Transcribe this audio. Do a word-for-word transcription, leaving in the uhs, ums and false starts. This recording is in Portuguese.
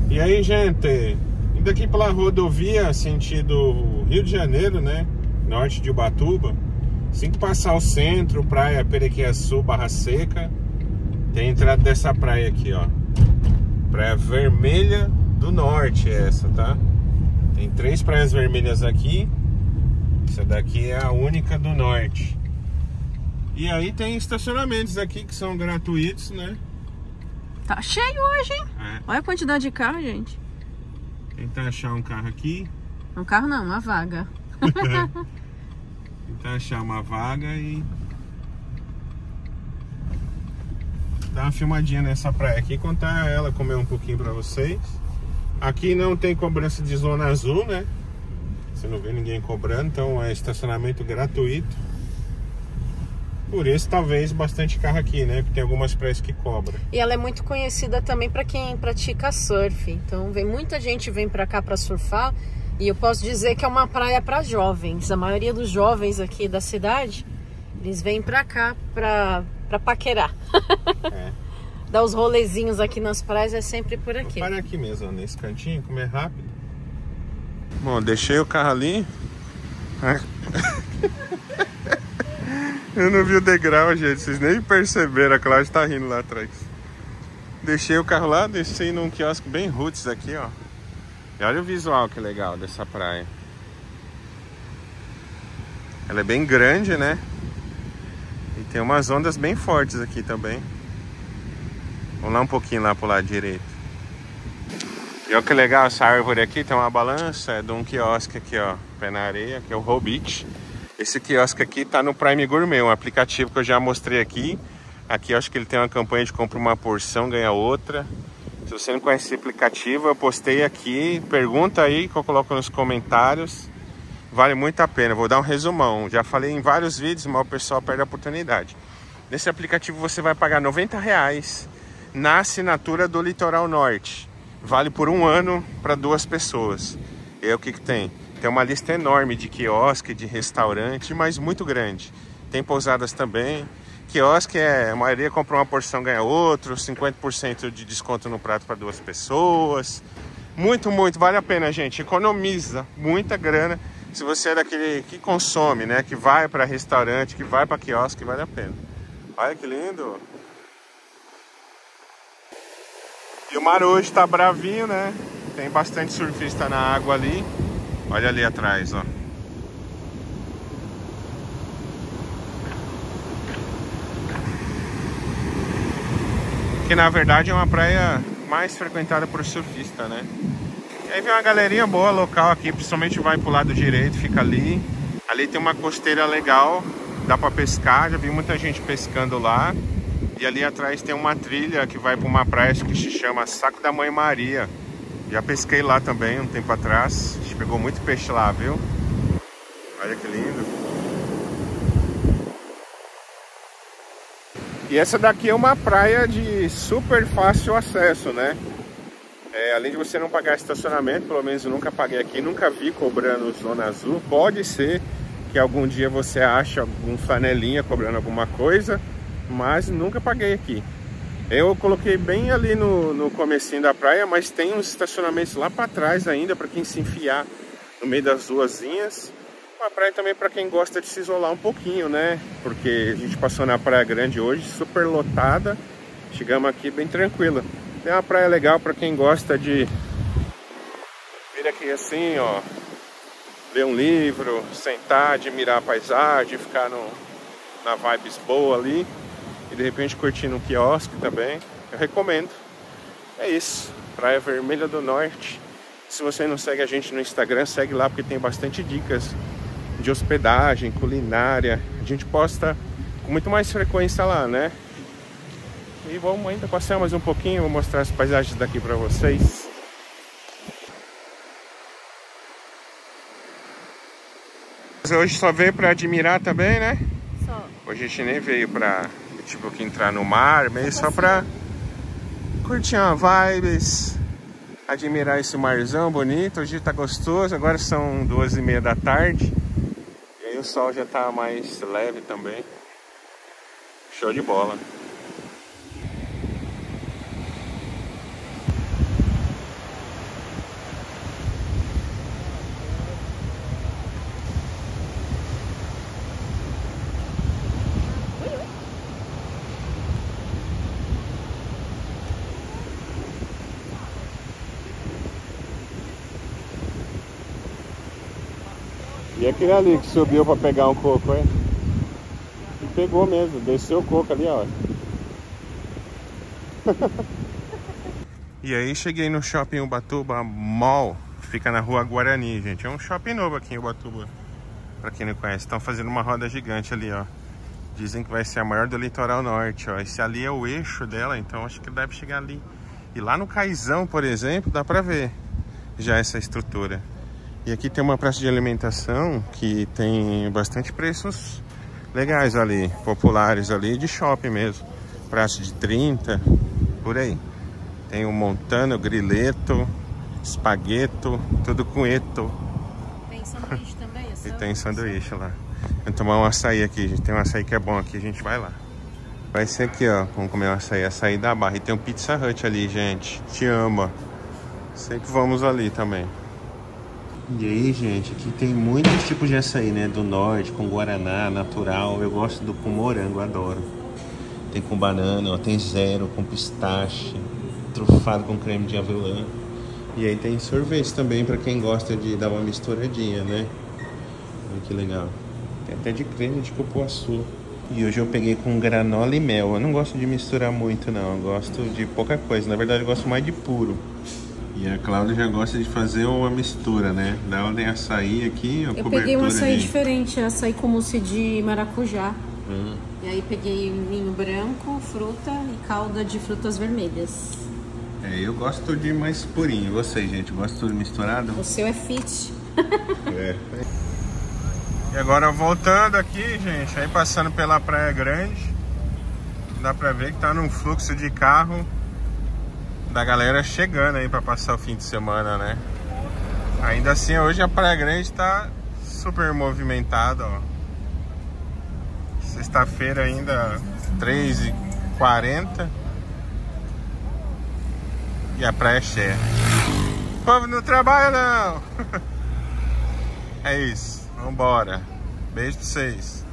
E aí, gente, indo aqui pela rodovia sentido Rio de Janeiro, né? Norte de Ubatuba. Assim que passar o centro, praia Perequiaçu, Barra Seca, tem a entrada dessa praia aqui, ó. Praia Vermelha do Norte, essa, tá? Tem três praias vermelhas aqui. Essa daqui é a única do Norte. E aí tem estacionamentos aqui que são gratuitos, né? Tá cheio hoje, hein? É. Olha a quantidade de carro, gente. Tentar achar um carro aqui. Um carro não, uma vaga. Tentar achar uma vaga e dar uma filmadinha nessa praia aqui, contar ela, comer um pouquinho pra vocês. Aqui não tem cobrança de zona azul, né? Você não vê ninguém cobrando, então é estacionamento gratuito. Por isso, talvez, bastante carro aqui, né? Porque tem algumas praias que cobram. E ela é muito conhecida também para quem pratica surf. Então, vem muita gente vem para cá para surfar. E eu posso dizer que é uma praia para jovens. A maioria dos jovens aqui da cidade, eles vêm para cá para para paquerar. É. Dar os rolezinhos aqui nas praias é sempre por aqui. Para aqui mesmo, nesse cantinho, como é rápido. Bom, deixei o carro ali. Eu não vi o degrau, gente. Vocês nem perceberam. A Cláudia tá rindo lá atrás. Deixei o carro lá, desci num quiosque bem roots aqui, ó. E olha o visual que legal dessa praia. Ela é bem grande, né? E tem umas ondas bem fortes aqui também. Vamos lá um pouquinho lá pro lado direito. E olha que legal essa árvore aqui. Tem uma balança, é de um quiosque aqui, ó. Pé na areia, que é o Hobbit. Esse quiosque aqui tá no Prime Gourmet, um aplicativo que eu já mostrei aqui. Aqui eu acho que ele tem uma campanha de compra uma porção, ganha outra. Se você não conhece esse aplicativo, eu postei aqui. Pergunta aí que eu coloco nos comentários. Vale muito a pena. Vou dar um resumão. Já falei em vários vídeos, mas o pessoal perde a oportunidade. Nesse aplicativo você vai pagar noventa reais na assinatura do Litoral Norte. Vale por um ano para duas pessoas. E aí o que que tem? Tem uma lista enorme de quiosque, de restaurante, mas muito grande. Tem pousadas também. Quiosque é, a maioria compra uma porção, ganha outro. cinquenta por cento de desconto no prato para duas pessoas. Muito, muito, vale a pena, gente. Economiza muita grana. Se você é daquele que consome, né? Que vai para restaurante, que vai para quiosque, vale a pena. Olha que lindo. E o mar hoje tá bravinho, né? Tem bastante surfista na água ali. Olha ali atrás, ó. Que na verdade é uma praia mais frequentada por surfista, né? E aí vem uma galerinha boa local aqui, principalmente vai pro lado direito, fica ali. Ali tem uma costeira legal, dá pra pescar, já vi muita gente pescando lá. E ali atrás tem uma trilha que vai pra uma praia que se chama Saco da Mãe Maria. Já pesquei lá também um tempo atrás. A gente pegou muito peixe lá, viu? Olha que lindo. E essa daqui é uma praia de super fácil acesso, né? É, além de você não pagar estacionamento, pelo menos eu nunca paguei aqui, nunca vi cobrando zona azul. Pode ser que algum dia você ache algum flanelinha cobrando alguma coisa, mas nunca paguei aqui. Eu coloquei bem ali no, no comecinho da praia, mas tem uns estacionamentos lá para trás ainda, para quem se enfiar no meio das ruazinhas. Uma praia também para quem gosta de se isolar um pouquinho, né? Porque a gente passou na Praia Grande hoje, super lotada. Chegamos aqui bem tranquila. Tem uma praia legal para quem gosta de vir aqui assim, ó, ler um livro, sentar, admirar a paisagem, ficar no, na vibes boa ali. E de repente curtindo um quiosque também, eu recomendo. É isso, Praia Vermelha do Norte. Se você não segue a gente no Instagram, segue lá porque tem bastante dicas de hospedagem, culinária. A gente posta com muito mais frequência lá, né? E vamos ainda passear mais um pouquinho, vou mostrar as paisagens daqui pra vocês. Hoje só veio pra admirar também, né? Só. Hoje a gente nem veio pra... tipo que entrar no mar, meio só pra curtir uma vibes, admirar esse marzão bonito. Hoje tá gostoso, agora são duas e meia da tarde e aí o sol já tá mais leve também. Show de bola. E aquele ali que subiu pra pegar um coco, é? E pegou mesmo, desceu o coco ali, ó. E aí cheguei no Shopping Ubatuba Mall, fica na Rua Guarani, gente. É um shopping novo aqui em Ubatuba, pra quem não conhece. Estão fazendo uma roda gigante ali, ó. Dizem que vai ser a maior do litoral norte, ó. Esse ali é o eixo dela, então acho que deve chegar ali. E lá no Caizão, por exemplo, dá pra ver já essa estrutura. E aqui tem uma praça de alimentação que tem bastante preços legais ali, populares ali, de shopping mesmo. Praça de trinta, por aí. Tem o Montano, Grileto, Spaghetto, tudo com eto. Tem sanduíche também? E tem sanduíche lá. Vou tomar um açaí aqui, gente. Tem um açaí que é bom aqui, a gente vai lá. Vai ser aqui, ó. Vamos comer um açaí, açaí da Barra. E tem um Pizza Hut ali, gente. Te ama. Sei que vamos ali também. E aí, gente, aqui tem muitos tipos de açaí, né? Do norte, com guaraná, natural. Eu gosto do com morango, adoro. Tem com banana, ó. Tem zero, com pistache. Trufado com creme de avelã. E aí tem sorvete também pra quem gosta de dar uma misturadinha, né? Olha que legal. Tem até de creme de cupuaçu. E hoje eu peguei com granola e mel. Eu não gosto de misturar muito, não. Eu gosto de pouca coisa. Na verdade, eu gosto mais de puro. E a Cláudia já gosta de fazer uma mistura, né? Da onde tem açaí aqui, a Eu cobertura peguei um açaí de... diferente, açaí com mousse de maracujá. Hum. E aí peguei vinho branco, fruta e calda de frutas vermelhas. É, eu gosto de mais purinho. Vocês, gente, gosto tudo misturado? O seu é fit. É. E agora voltando aqui, gente, aí passando pela Praia Grande, dá pra ver que tá num fluxo de carro da galera chegando aí pra passar o fim de semana, né? Ainda assim, hoje a Praia Grande tá super movimentada, ó. Sexta-feira ainda, três e quarenta. E a praia é cheia. O povo não trabalha, não! É isso. Vambora. Beijo pra vocês.